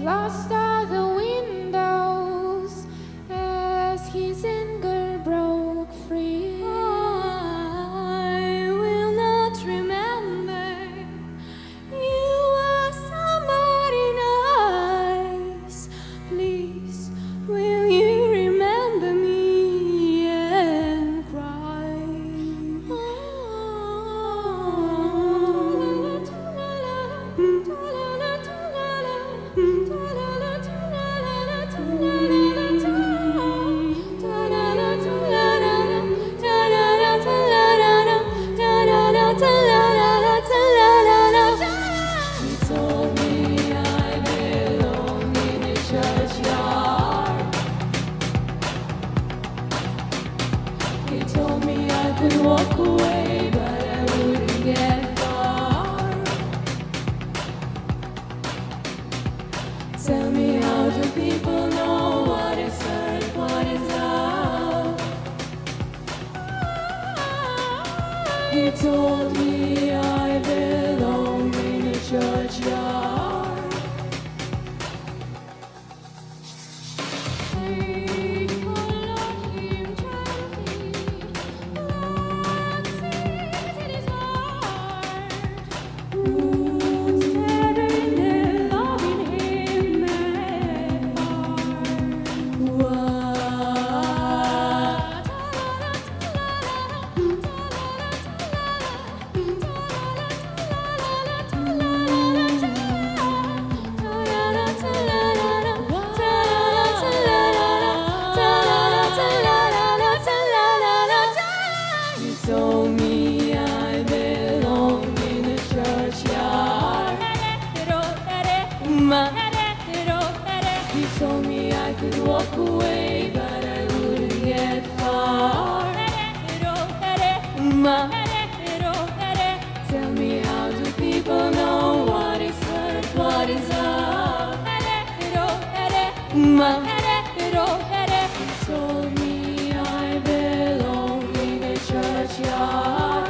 lost all the windows as his anger broke free. I will not remember you are somebody nice. Please, will you remember me and cry? He told me I could walk away, but I wouldn't get far. Tell me, how do people know what is hurt, what is love? He told me I belong in a churchyard. Told me I belong in a churchyard. He told me I could walk away, but I wouldn't get far. Tell me, how do people know what is hurt, what is love? He told me I belong in a churchyard.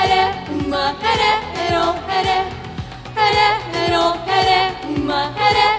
Ma